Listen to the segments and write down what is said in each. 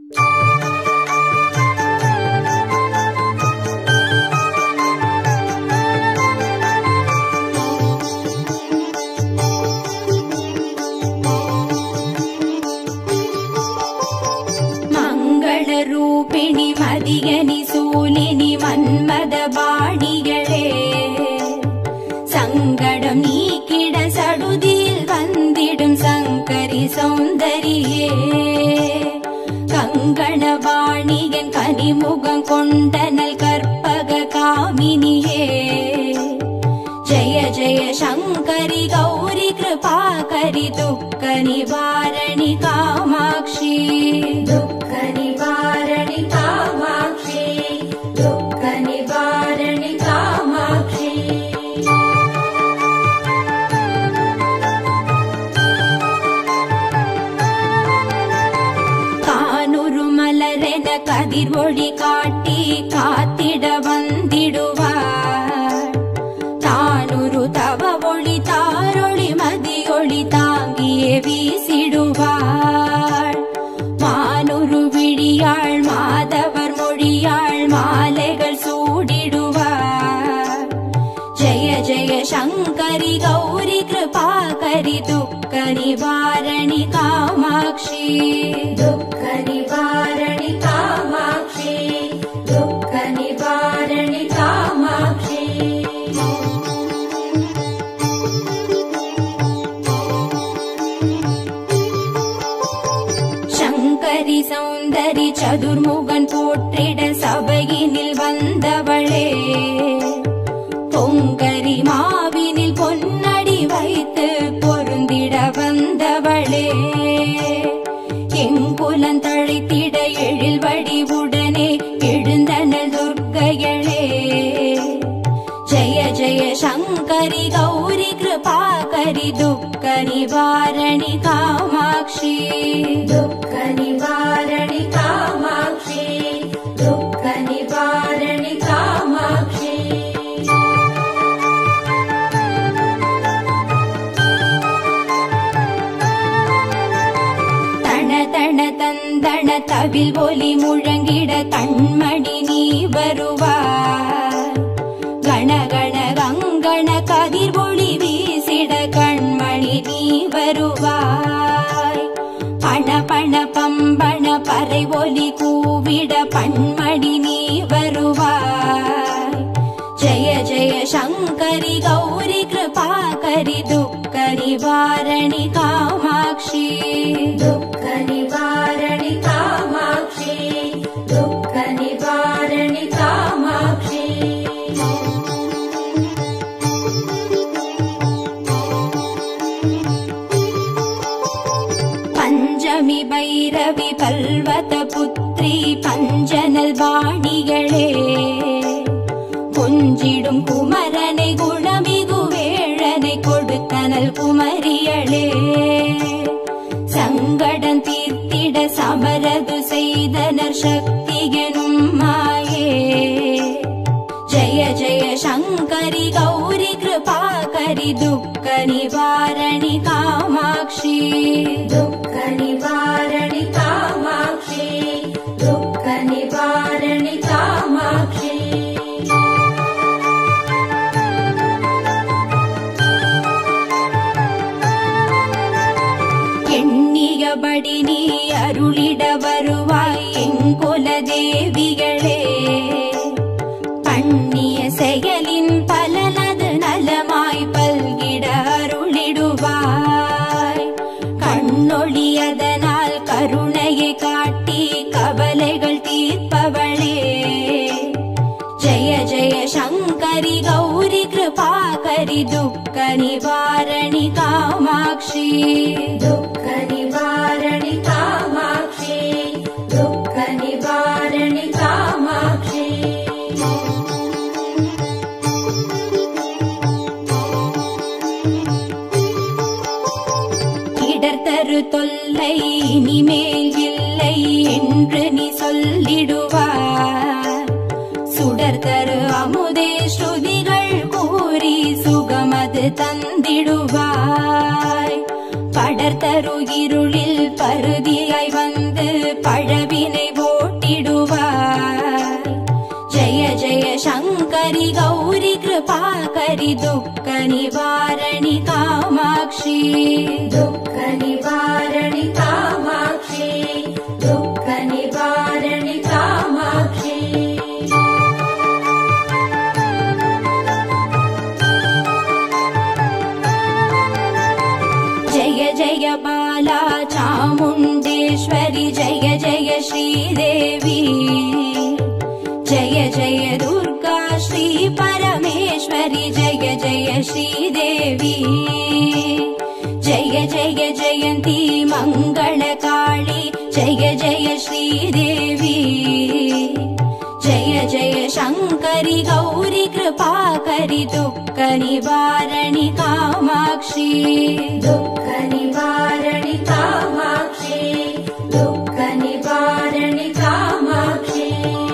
रूपिणी मदियनि सूलिनि मन्मदबाणिगळे संगडम नीकिड सडुदिल वंदिडुम संकरि सौंदरिये कंगणबाणियन कनिमुगं कोंडनल कर्पग कामिनिये जय जय शंकरि गौरी कृपाकरि दुःख निवारणि कामाक्षी दुःख निवारणि कामाक्षी दुःख निवारणि कामाक्षी कानूरु मलरेन कदिर्वोळि काट्टि कात्तिड वंदिडुवार तानूरु तव ओळि तारोळि मदियोळि तांगिये वीसिडुवार मानूरु विडियाळ माधवर मोळियाळ मालेगळ सूडिडुवार जय जय शंकरि गौरी कृपाकरि दुःख निवारणि कामाक्षी दुःख निवारणि कामाक्षी दुःख निवारणि कामाक्षी शंकरि सौंदरि चतुर्मुगन पोट्टिड सभैयिनिल वंदवळे पोंगरि माविनिल पोन्नडि वैत्तु पोरुंदिड वंदवळे एंकुलं तळैत्तिड एழில் वडिवुडने எழுந்தனள் दुर्गयळे जय जय शंकरि गौरी कृपाकरि दुःख निवारणि कामाक्षी दुःख निवारणि कामाक्षी दुःख निवारणि कामाक्षी तण तण तंदण तविल ओलि मुழங்கிட कण्मणि நீ வருவாய் गण गण गंगण कदिर ओळि वीसिड कण्मणि நீ வருவாய் पण पण पम्बण पறை ओलि கூவிட पण्मणि நீ வருவாய் जय जय शंकरि गौरी कृपाकरि दुःख निवारणि कामाक्षी दुःख निवारणि कामाक्षी दुःख निवारणि कामाक्षी पंचमी भैरवी पल्वत पुत्री पंजनल बाणिगळे कुंजिडुम कुमरने गुणमिगु वेळने कोडुत्तनल कुमरियळे संगडं तीर्तिड समरदु सेयदनर शक्तिगेनुम माये जय जय शंकरि गौरी कृपाकरि दुःख निवारणि कामाक्षी दुःख निवारणि कामाक्षी दुःख निवारणि कामाक्षी எண்ணியபடி நீ அருளிட வருவாய் எங்குல தேவிகளே பண்ணிய செயலின் பலனது நலமாய் பல்கிட அருளிடுவாய் கண்ணொழியதனால் கருணையை காட்டி கவலைகள் தீர்ப்பவளே जय जय शंकरि गौरी कृपाकरि दुःख निवारणि कामाक्षी दुःख निवारणि कामाक्षी दुःख निवारणि कामाक्षी இடர்தரு தொல்லை இனிமேல் இல்லை என்று நீ சொல்லிடுவார் சுடர்தரு அமுதே ஸ்ருதிகள் கூறி சுகமது தந்திடுவாய் படர்தரு இருளில் பருதியாய் வந்து பழவினை ஓட்டிடுவார். ஜய ஜய சங்கரி கௌரி கிருபாகரி துக்க நிவாரணி காமாட்சி. துக்க நிவாரணி காமாட்சி. துக்க நிவாரணி காமாட்சி. जय जय बाला चामुण्डेश्वरि जय जय श्रीदेवी. जय जय दुर्गा श्री परमेश्वरि जय जय श्रीदेवी. जय जय जयन्ती मङ्गलकाली जय जय श्रीदेवी. जय जय शङ्करि गौरी कृपाकरि दुःख निवारणि कामाक्षी. दुःख निवारणि कामाक्षी. दुःख निवारणि कामाक्षी.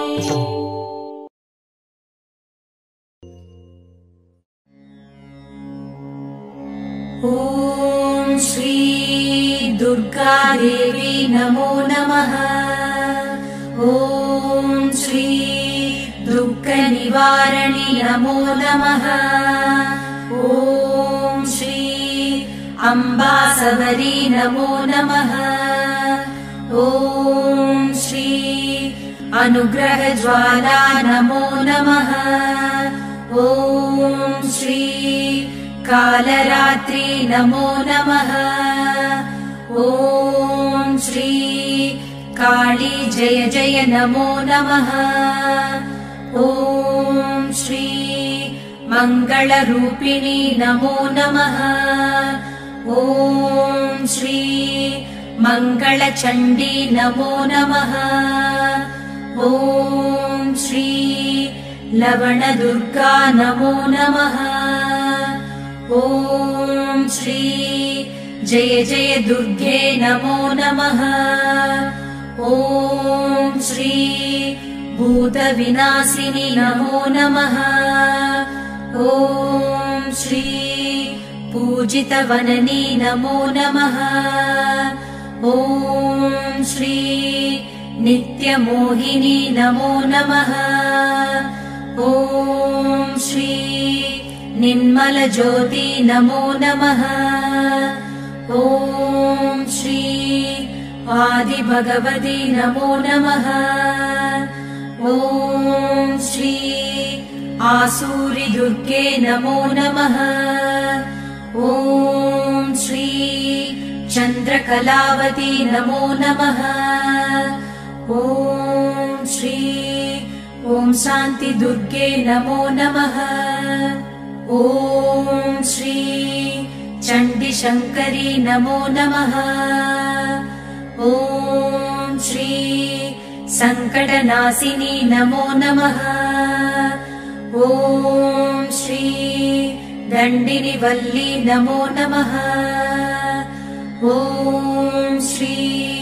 ॐ श्री दुर्गा देवी नमो नमः. ॐ श्री दुःख निवारणि नमो नमः. ॐ श्री अम्बा सबरी नमो नमः. ॐ श्री अनुग्रह ज्वाला नमो नमः. ॐ श्री कालरात्रि नमो नमः. ॐ श्री काली जय जय नमो नमः. ॐ श्री मङ्गलरूपिणी नमो नमः. ॐ श्री मङ्गलचण्डी नमो नमः. ॐ श्री लवणदुर्गा नमो नमः. ॐ श्री जय जय दुर्गे नमो नमः. ॐ श्री भूतविनाशिनी नमो नमः. ॐ श्री पूजितवननी नमो नमः. ॐ श्री नित्यमोहिनी नमो नमः. ॐ श्री निर्मलज्योति नमो नमः. ॐ श्री आदिभगवती नमो नमः. ॐ श्री आसूरि दुर्गे नमो नमः. ॐ श्री चन्द्रकलावती नमो नमः. ॐ श्री ॐ शान्ति दुर्गे नमो नमः. ॐ श्री चण्डी शङ्करी नमो नमः. ॐ श्री सङ्कटनाशिनी नमो नमः. ॐ श्री दण्डिनि वल्ली नमो नमः. ॐ श्री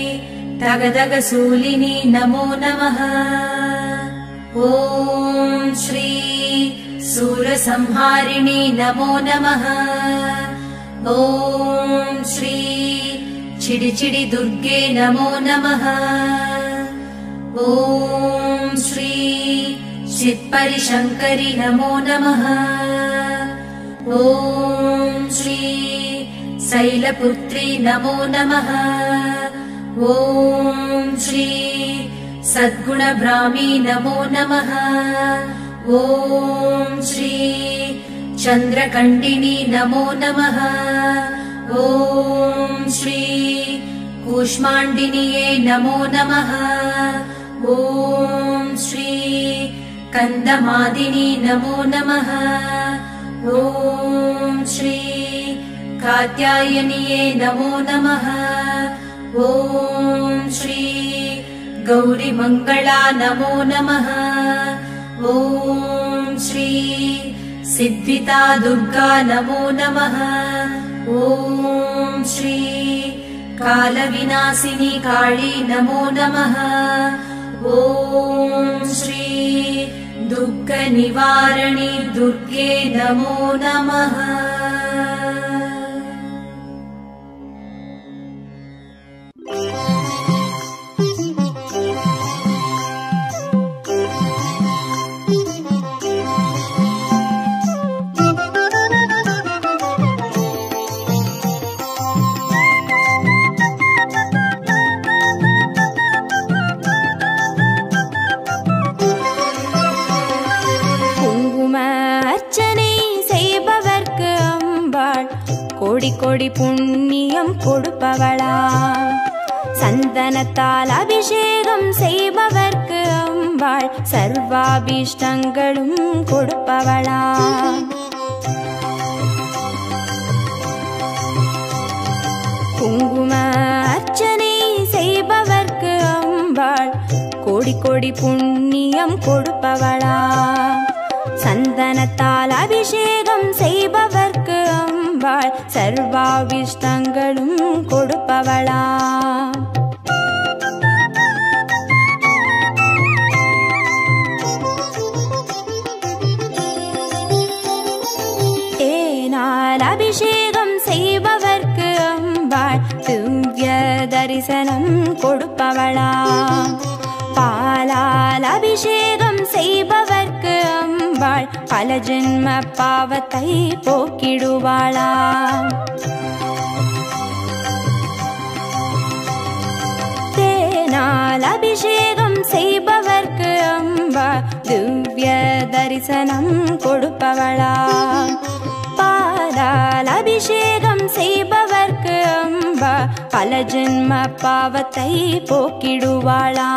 तगदगसूलिनी नमो नमः. ॐ श्री सूरसंहारिणी नमो नमः. ॐ श्री चिडिचिडि दुर्गे नमो नमः. ॐ श्री चित्परि शङ्करि नमो नमः. ॐ श्री शैलपुत्री नमो नमः. ॐ श्री सद्गुणब्राह्मी नमो नमः. ॐ श्री चन्द्रकण्डिनी नमो नमः. ॐ श्री कूष्माण्डिन्ये नमो नमः. ॐ श्री कन्दमादिनी नमो नमः. ॐ श्री कात्यायन्ये नमो नमः. ॐ श्री गौरीमङ्गला नमो नमः. ॐ श्री सिद्धिता दुर्गा नमो नमः. ॐ श्री कालविनाशिनी काली नमो नमः. ॐ श्री दुःख निवारणि दुर्गे नमो नमः. கோடி புண்ணியம் கொடுப்பவளா சந்தனத்தால் அபிஷேகம் செய்பவர்க்கு அம்பாள் சர்வாபிஷ்டங்களும் கொடுப்பவளா குங்கும அர்ச்சனை செய்பவர்க்கு அம்பாள் கோடி கோடி புண்ணியம் கொடுப்பவளா சந்தனத்தால் அபிஷேகம் செய்பவர்க்கு அம்பாள் சர்வாபிஷ்டங்களும் கொடுப்பவளா தேனால் அபிஷேகம் செய்பவர்க்கு அம்பாள் திவ்ய தரிசனம் கொடுப்பவளா பாலால் அபிஷேகம் செய்பவர்க்கு அம்பாள் பல ஜென்ம பாவத்தை போக்கிடுவாளா தேனால் அபிஷேகம் செய்பவர்க்கு அம்பாள் திவ்ய தரிசனம் கொடுப்பவளா பாலால் அபிஷேகம் செய்பவர்க்கு அம்பா பல ஜென்ம பாவத்தை போக்கிடுவாளா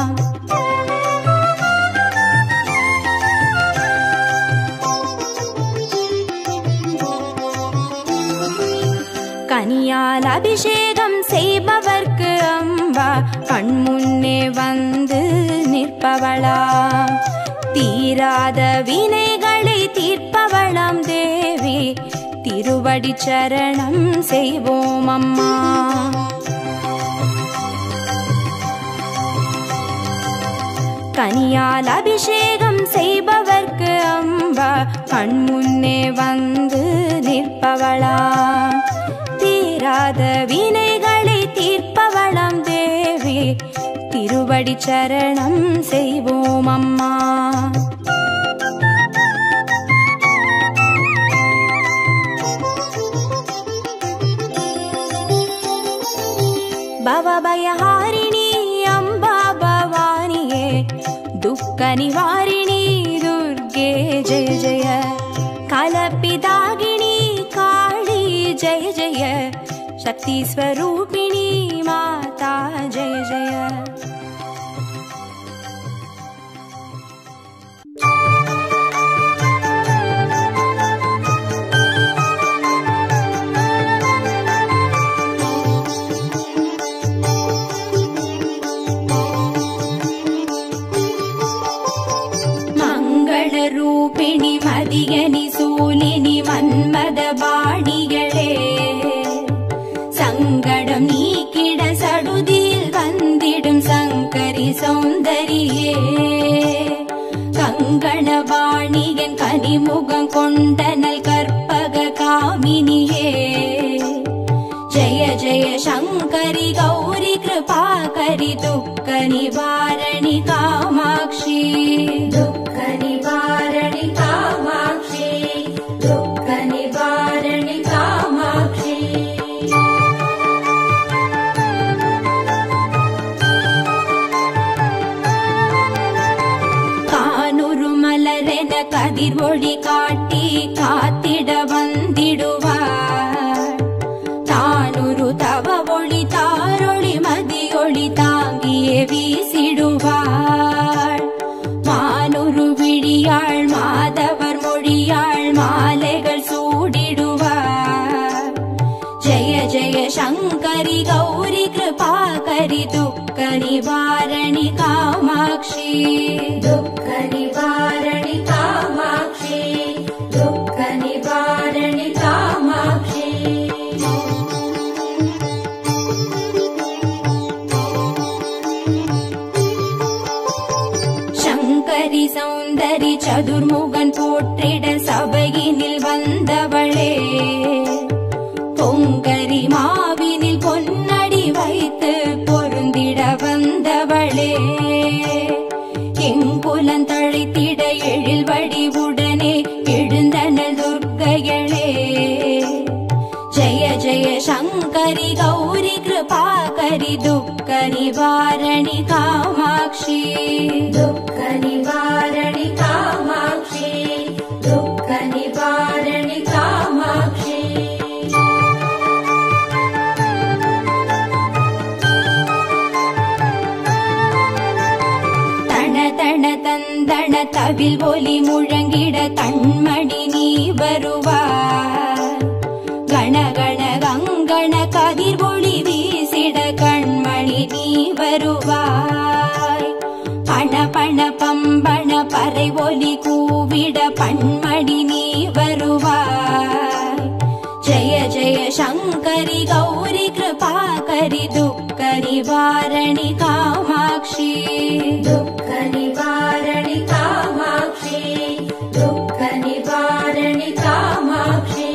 கனியால் அபிஷேகம் செய்பவர்க்கு அம்பா கண்முன்னே வந்து நிற்பவளா தீராத வினைகளை தீர்ப்பவளாம் தேவி திருவடி சரணம் செய்வோம் அம்மா கனியால் அபிஷேகம் செய்பவர்க்கு அம்பா கண்முன்னே வந்து நிற்பவளா தீராத வினைகளை தீர்ப்பவளாம் தேவி திருவடி சரணம் செய்வோம் அம்மா பவபயஹாரிணி அம்பா பவானியே துக்க நிவாரிணி துர்गे जय जय कालपिदागिनी काली जय जय शक्ति स्वरूपिणी माता जय जय रूपिणी मदियनि सूलिनि मन्मद बाणिगळे संगडम नीकिड सडुदिल वंदिडुम संकरी सौंदरिये कंगण बाणिगन कनिमुगम कोंडनल कर्पग कामिनिये जय जय शंकरी गौरी कृपाकरी दुःख निवारणि कामाक्षी दुःख निवारणि कामाक्षी दुःख निवारणि कामाक्षी कानूरु मलरेन कदिर्वोळि काट्टि कात्तिड वंदिडुवार तानूरु तव ओळि तारोळि मदियोळि तांगिये वीसिडुवार मानूरु विडियाळ माधवर मोळियाळ मालेगळ सूडिडुवार जय जय शंकरी गौरी कृपाकरी दुःख निवारणि कामाक्षी दुःख निवारणि कामाक्षी दुःख निवारणि कामाक्षी शंकरी सौंदरी चतुर्मुगन पोट्टिड सभैयिनिल वंदवळे பொங்கரி மாவினில் பொன்னடி வைத்து பொருந்திட வந்தவளே எங்குலன் தழைத்திட எழில் வடிவுடனே எழுந்தனள் துர்க்கையளே ஜய ஜய சங்கரி கௌரி கிருபாகரி துக்க நிவாரணி காமாட்சி துக்க நிவாரணி காமாட்சி துக்க நிவாரணி காமாட்சி தவில் ஒலி முழங்கிட கண்மணி நீ வருவாய். கணகண கங்கண கதிர் ஒளி வீசிட கண்மணி நீ வருவாய். பண பண பம்பண பறை ஒலி கூவிட பண்மணி நீ வருவாய். ஜய ஜய சங்கரி கௌரி கிருபாகரி துக்க நிவாரணி காமாட்சி. துக்க நிவாரணி காமாட்சி, துக்க நிவாரணி காமாட்சி.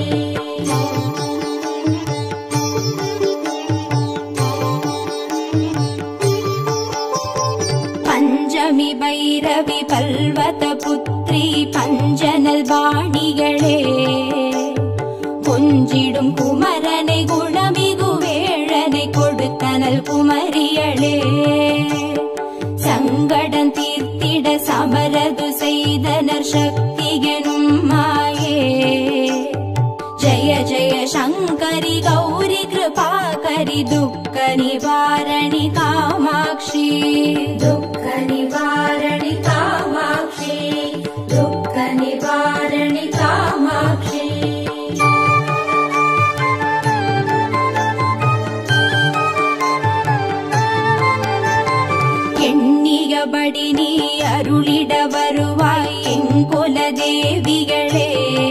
பஞ்சமி பைரவி பல்வத புத்ரி பஞ்சனல் வாணிகளே, கொஞ்சிடும் குமரனை குணமிகு வேழனை கொடுத்தனல் குமரியளே. சங்கடம் தீர்த்திட சமரது செய்தனர் சக்தி எனும் மாயே. ஜய ஜய சங்கரி கௌரி கிருபாகரி துக்க நிவாரணி காமாட்சி. துக்க நிவாரணி காமாட்சி, துக்க நிவாரணி காமாட்சி. எண்ணியபடி நீ அருளிட வருவாய் எங்குல தேவிகளே.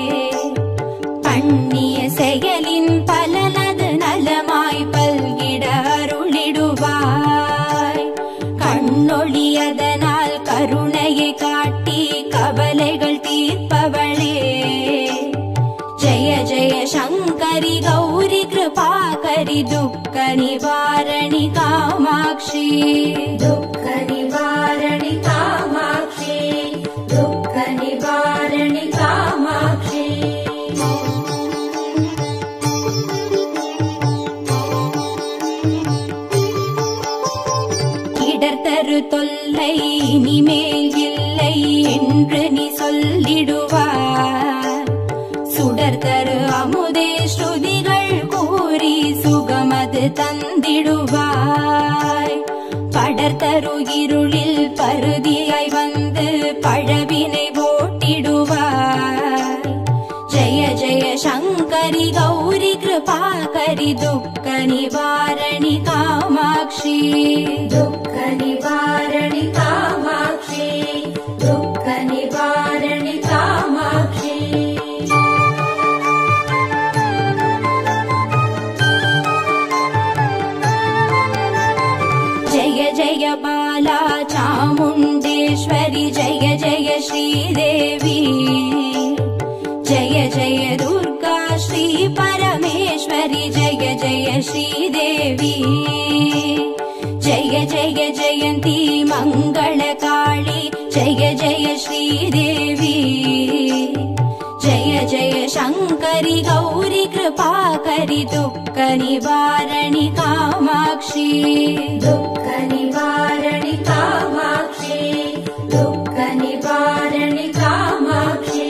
பண்ணிய செயலின் பலனது நலமாய் பல்கிட அருளிடுவாய். கண்ணொழியதனால் கருணையை காட்டி கவலைகள் தீர்ப்பவளே. ஜய ஜய சங்கரி கௌரி கிருபாகரி துக்க நிவாரணி காமாட்சி. துக்க நிவாரணி காமாட்சி, துக்க நிவாரணி காமாட்சி. இடர்தரு தொல்லை இனிமேல் இல்லை என்று நீ சொல்லிடுவார். சுடர்தரு அமுதே ஸ்ருதிகள் கூறி சுகமது தந்திடுவாய். படர்தரு இருளில் பருதியாய் வந்து பழவினை ஓட்டிடுவாய். ஜய ஜய சங்கரி கௌரி கிருபாகரி துக்க நிவாரணி காமாட்சி. துக்க நிவாரணி காமாட்சி, துக்க நிவாரணி காமாட்சி. जय जय बाला चामुण्डेश्वरि जय जय श्रीदेवी. जय जय दुर्गा श्री परमेश्वरि जय जय श्रीदेवी. जय जय जयन्ती मङ्गलकाली जय जय श्रीदेवी. जय जय शङ्करि गौरी कृपाकरि दुःख निवारणि कामाक्षी. दुःख निवारणि कामाक्षी, दुःख निवारणि कामाक्षी.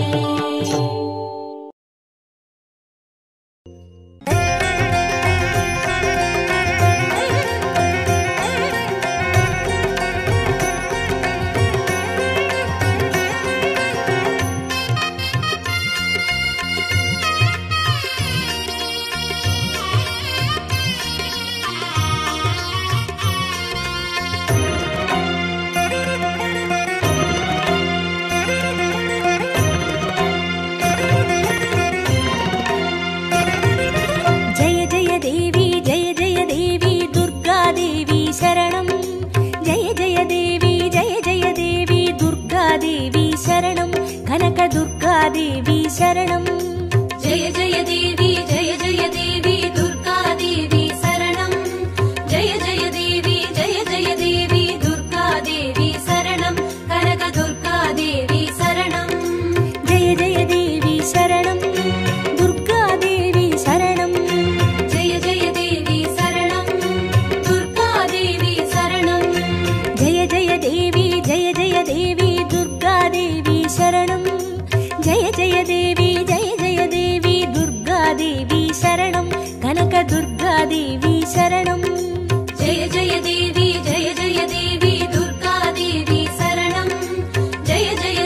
देवी शरणं जय जय देवी जय जय देवी दुर्गा देवी शरणं जय जय देवी दुर्गा देवी शरणं कनक दुर्गा देवी शरणं जय जय देवी शरणं दुर्गा देवी शरणं जय जय देवी शरणं दुर्गा देवी शरणं जय जय देवी दुर्गा देवी शरणं जय जय देवी दुर्गा देवी शरणं कनक दुर्गा देवी शरणं जय जय देवी दुर्गा देवी शरणं जय जय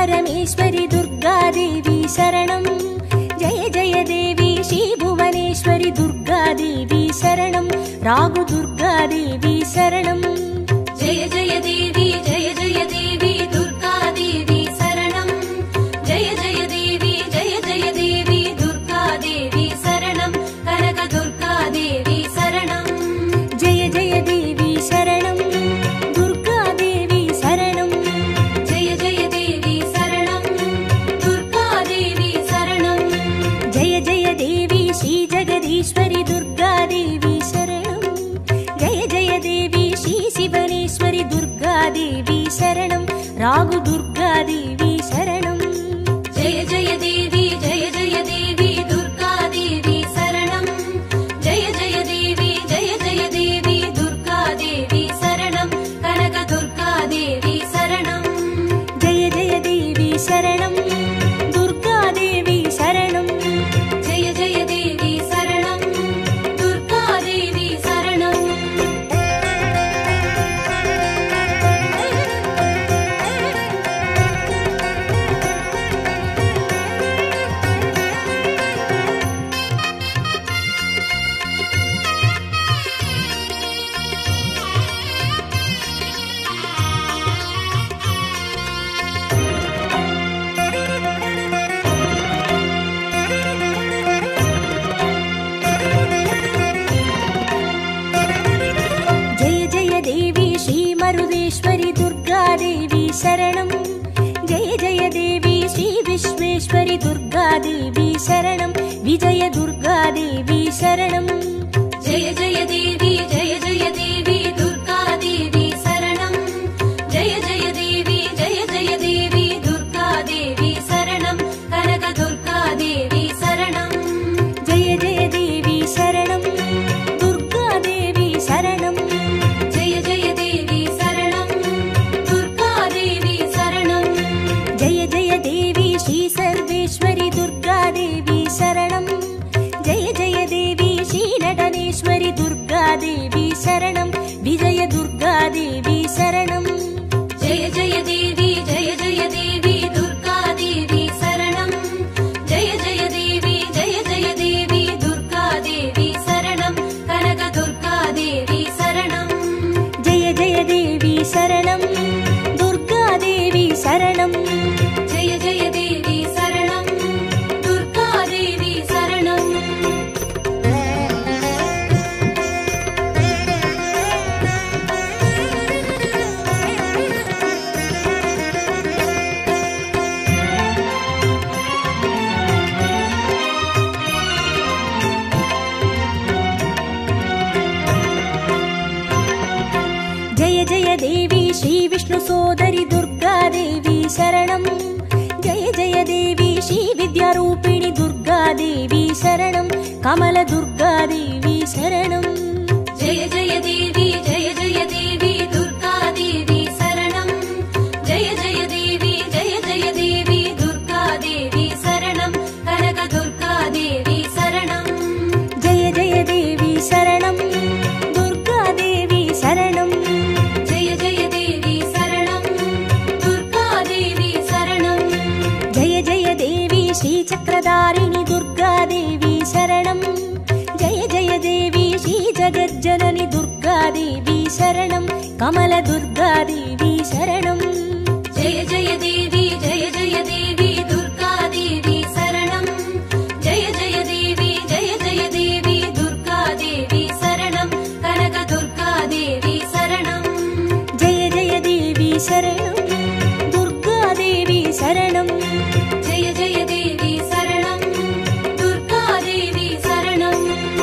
परमेश्वरि दुर्गादेवी शरणं जय जय देवी श्री भुवनेश्वरि दुर्गादेवी शरणं रागु दुर्गादेवी शरणं जय जय देवी दुर्गादेवी शरणं जय जय देवी दुर्गादेवी शरणं कनक दुर्गादेवी शरणं जय जय देवी शरणं दुर्गादेवी शरणं जय जय देवी शरणं दुर्गादेवी शरणं जय जय देवी श्री जगदीश्वरि दुर्गादेवी शरणं जय जय देवी श्री शिवनेश्वरि दुर्गादेवी शरणं रागु दुर्गादेवी शरणं जय जय देवी दुर्गादेवी शरणं जय जय देवी दुर्गादेवी शरणं कनक दुर्गादेवी शरणं जय जय देवी शरणं दुर्गादेवी शरणं जय जय देवी शरणं दुर्गादेवी शरणं मरुदेश्वरि दुर्गादेवी शरणं जय जय देवी श्री विश्वेश्वरि दुर्गादेवी शरणं विजय दुर्गादेवी शरणं जय जय देवी दुर्गादेवी शरणं जय जय देवी दुर्गादेवी शरणं कनक दुर्गादेवी शरणं जय जय देवी शरणं दुर्गादेवी शरणं जय जय देवी शरणं दुर्गादेवी शरणं जय जय देवी श्री सर्वेश्वरि दुर्गादेवी शरणं जय जय देवी श्री नटनेश्वरि दुर्गादेवी शरणं विजय दुर्गादेवी शरणं जय जय देवी दुर्गादेवी शरणं जय जय देवी दुर्गादेवी शरणं कनक दुर्गादेवी शरणं जय जय देवी शरणं दुर्गादेवी शरणं जय जय देवी शरणं दुर्गादेवी शरणं जय जय देवी श्री विष्णु सोदरि दुर्गादेवी शरणं जय जय देवी श्री विद्यारूपिणि दुर्गादेवी शरणं कमल दुर्गादेवी शरणं जय जय देवी दुर्गादेवी शरणं जय जय देवी दुर्गादेवी शरणं कनक दुर्गादेवी शरणं जय जय देवी शरणं दुर्गादेवी शरणं जय जय देवी शरणं दुर्गादेवी शरणं जय जय देवी श्री चक्रधारिणि दुर्गादेवी शरणं जय जय देवी श्री जगज्जननि दुर्गादेवी शरणं कमल दुर्गादेवी शरणं जय जय देवी दुर्गादेवी शरणं जय जय देवी दुर्गादेवी शरणं कनक दुर्गादेवी शरणं जय जय देवी शरणं दुर्गादेवी शरणं जय जय देवी शरणं दुर्गादेवी शरणं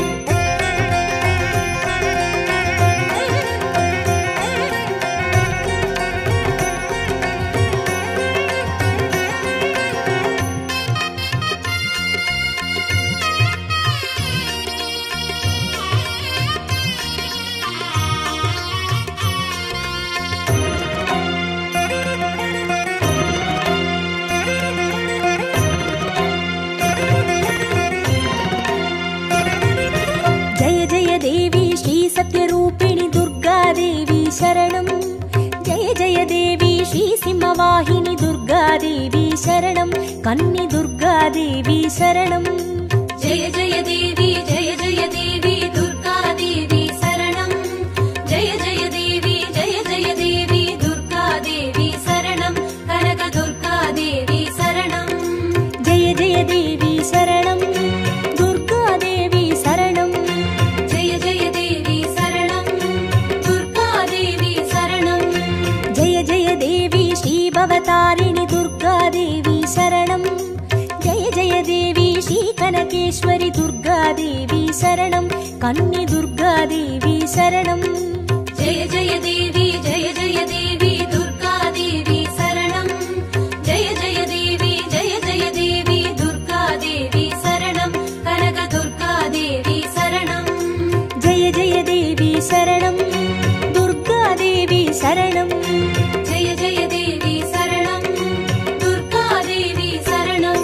देवी श्री सत्यरूपिणि दुर्गादेवी शरणं जय जय देवी श्री सिंहवाहिनी दुर्गादेवी शरणं कन्नि दुर्गा देवी शरणं जय जय देवी दुर्गा देवी शरणं जय जय देवी दुर्गा देवी शरणं कनक दुर्गा देवी शरणं जय जय देवी शरणं दुर्गा देवी शरणं जय जय देवी शरणं दुर्गा देवी शरणं जय जय देवी श्रीभवतारिणि दुर्गा देवी शरणं जय जय देवी श्रीकनकेश्वरि दुर्गा देवी शरणं कन्नि दुर्गा देवी शरणं जय जय देवी दुर्गा देवी शरणं जय जय देवी दुर्गा देवी शरणं कनक दुर्गा देवी शरणं जय जय देवी शरणं दुर्गा देवी शरणं जय जय देवी शरणं दुर्गा देवी शरणं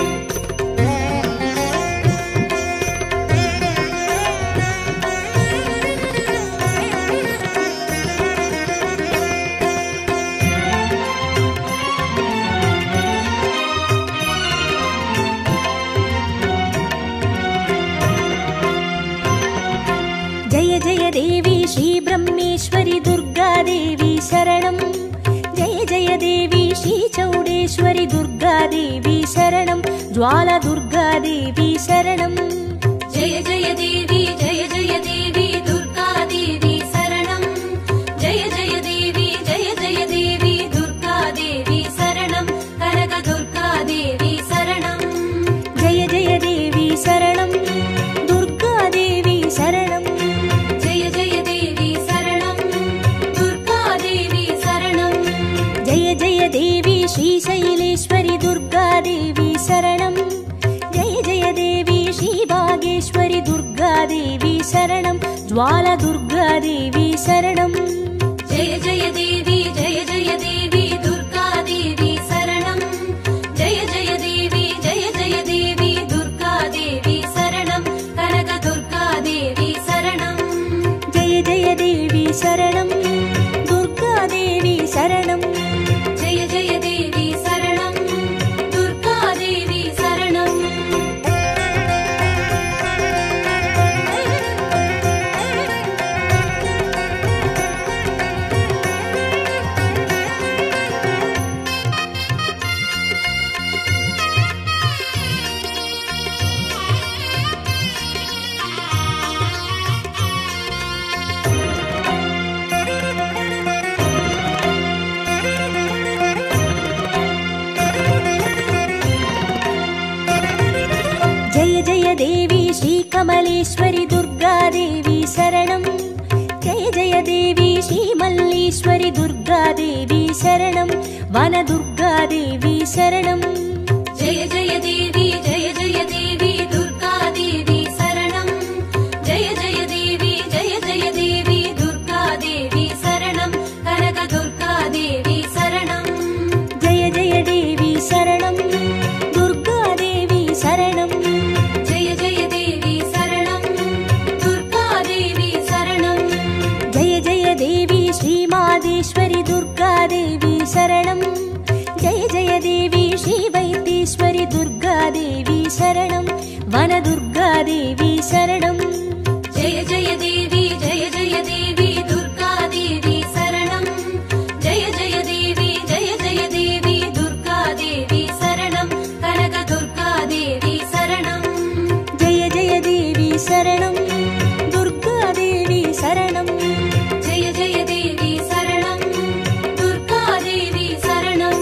जय जय देवी श्रीब्रह्मेश्वरि दुर्गा देवी शरणं जय जय देवी श्रीचौडेश्वरि दुर्गा देवी शरणं ज्वाला दुर्गा देवी शरणं जय जय देवी दुर्गा देवी शरणं जय जय देवी दुर्गा देवी शरणं कनक दुर्गा देवी शरणं जय जय देवी शरणं दुर्गा देवी शरणं जय जय देवी शरणं दुर्गा देवी शरणं जय जय देवी श्रीशैलेश्वरि दुर्गा देवी शरणं जय जय देवी श्रीभागेश्वरि दुर्गा देवी शरणं ज्वाला दुर्गा देवी शरणं जय जय देवी दुर्गा देवी शरणं जय जय देवी दुर्गा देवी शरणं कनक दुर्गा देवी शरणं जय जय देवी शरणं दुर्गा देवी शरणं जय जय देवी शरणं दुर्गा देवी शरणं जय जय देवी श्रीकमलेश्वरि दुर्गा देवी शरणं जय जय देवी श्रीमल्लीश्वरि दुर्गा देवी शरणं वनदुर्गा देवी शरणं जय जय देवी दुर्गा देवी शरणं जय जय देवी दुर्गा देवी शरणं कनक दुर्गा देवी शरणं जय जय देवी शरणं दुर्गा देवी शरणं जय जय देवी शरणं दुर्गा देवी शरणं जय जय देवी श्रीमादेश्वरि दुर्गा देवी शरणं जय जय देवी श्रीवैद्येश्वरि दुर्गा देवी शरणं वनदुर्गा देवी शरणं जय जय देवी दुर्गा देवी शरणं जय जय देवी दुर्गा देवी शरणं कनक दुर्गा देवी शरणं जय जय देवी शरणं दुर्गा देवी शरणं जय जय देवी शरणं दुर्गा देवी शरणं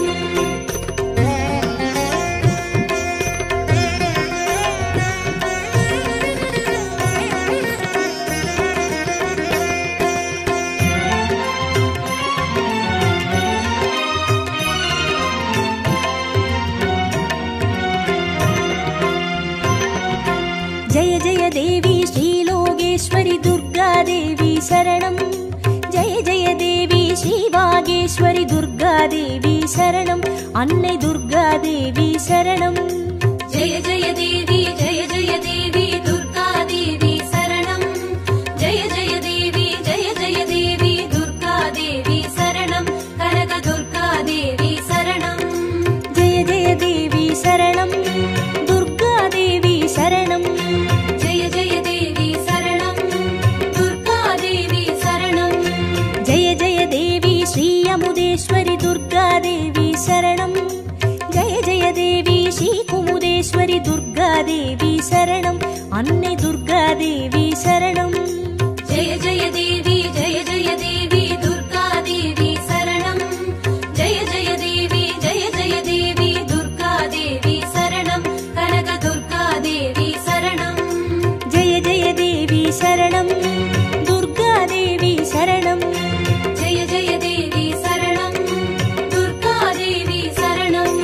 जय जय देवी श्रीलोकेश्वरि दुर्गा देवी शरणं जय जय देवी श्रीवागेश्वरि दुर्गा देवी शरणं अन्नै दुर्गा देवी शरणं जय जय देवी दुर्गा देवी शरणं जय जय देवी दुर्गा देवी शरणं कनक दुर्गा देवी शरणं जय जय कुमुदेश्वरि दुर्गादेवी शरणम् अन्ने दुर्गादेवी शरणम् जय जय देवी दुर्गादेवी शरणम् जय जय देवी दुर्गादेवी शरणम् कनक दुर्गादेवी शरणम् जय जय देवी शरणम् दुर्गादेवी शरणम् जय जय देवी शरणम् दुर्गादेवी शरणम्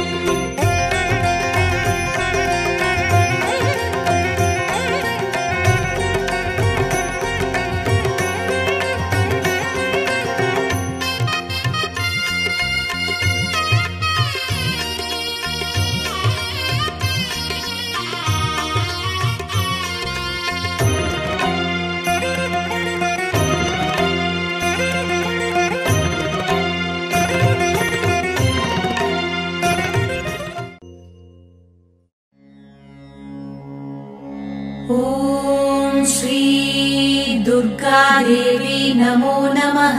ॐ श्री दुर्गादेवी नमो नमः।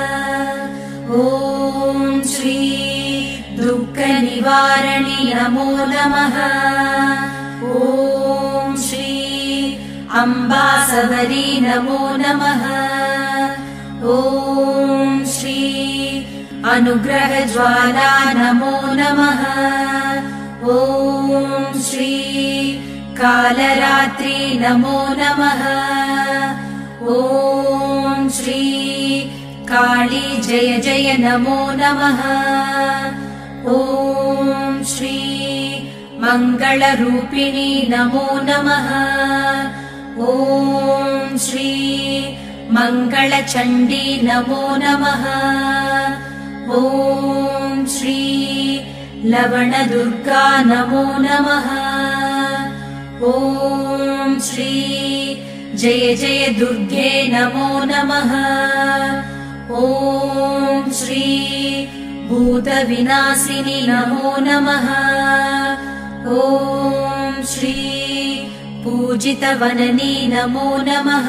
ॐ श्री दुःखनिवारणि नमो नमः। ॐ श्री अम्बासवरी नमो नमः। ॐ श्री अनुग्रहज्वाला नमो नमः। ॐ श्री कालरात्रि नमो नमः। ॐ श्री काली जय जय नमो नमः। ॐ श्री मङ्गलरूपिणी नमो नमः। ॐ श्री मङ्गलचण्डी नमो नमः। ॐ श्री लवणदुर्गा नमो नमः। ॐ श्री जय जय दुर्गे नमो नमः। ॐ श्री भूतविनाशिनि नमो नमः। ॐ श्री पूजितवननी नमो नमः।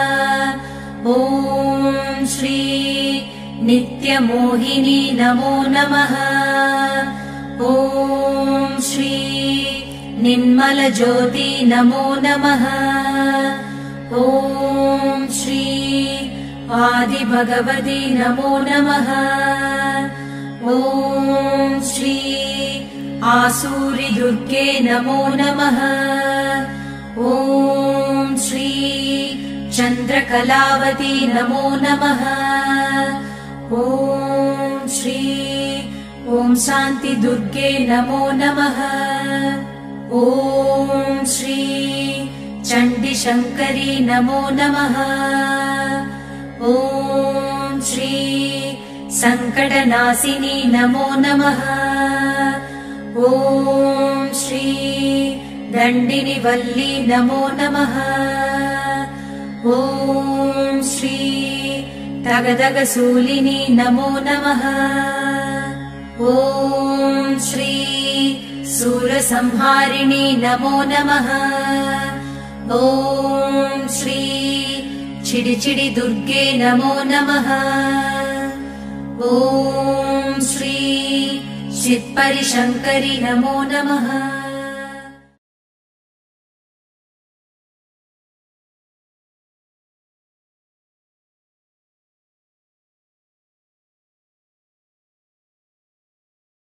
ॐ श्री नित्यमोहिनी नमो नमः। ॐ श्री निर्मलज्योति नमो नमः। ॐ श्री आदिभगवती नमो नमः। ॐ श्री आसूरि दुर्गे नमो नमः। ॐ श्री चन्द्रकलावती नमो नमः। ॐ श्री ॐ शान्ति दुर्गे नमो नमः। ॐ श्री चण्डीशङ्करी नमो नमः। ॐ श्री सङ्कटनाशिनी नमो नमः। ॐ श्री दण्डिनिवल्ली नमो नमः। ॐ श्री तगदगशूलिनी नमो नमः। ॐ श्री सूरसंहारिणी नमो नमः। ॐ श्री चिडिचिडि दुर्गे नमो नमः। ॐ श्री चित्परिशङ्करि नमो नमः।